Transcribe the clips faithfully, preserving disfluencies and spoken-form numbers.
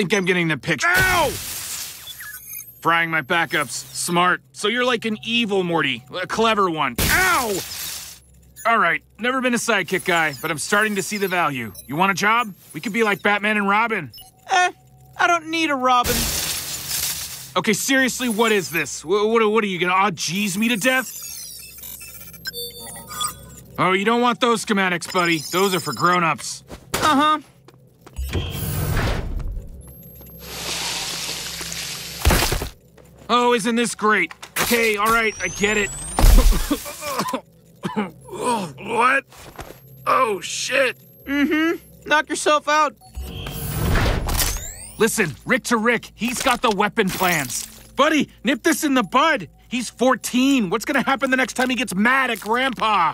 think I'm getting the picture. Ow! Frying my backups. Smart. So you're like an evil Morty. A clever one. Ow! All right, never been a sidekick guy, but I'm starting to see the value. You want a job? We could be like Batman and Robin. Eh, I don't need a Robin. Okay, seriously, what is this? What, what, what are you gonna odd G's me to death? Oh, you don't want those schematics, buddy. Those are for grown-ups. Uh-huh. Oh, isn't this great? Okay, all right, I get it. What? Oh, shit. Mm-hmm. Knock yourself out. Listen, Rick to Rick, he's got the weapon plans. Buddy, nip this in the bud. He's fourteen. What's gonna happen the next time he gets mad at Grandpa?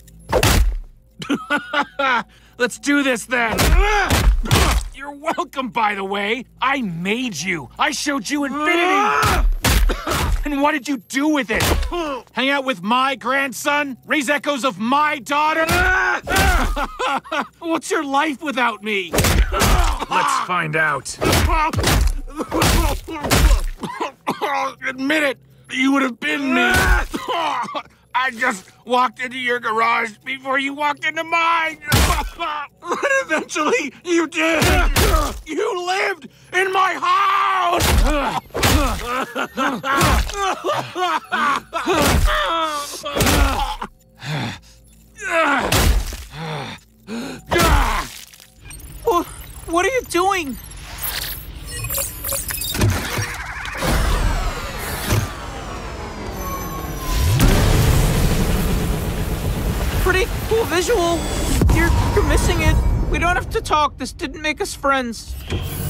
Let's do this then. You're welcome, by the way. I made you. I showed you infinity. And what did you do with it? Hang out with my grandson? Raise echoes of my daughter? What's your life without me? Let's find out. Admit it, you would have been me. I just walked into your garage before you walked into mine. And eventually, you did. You lived in my house. Wha- What are you doing? Pretty cool visual. You're, you're missing it. We don't have to talk. This didn't make us friends.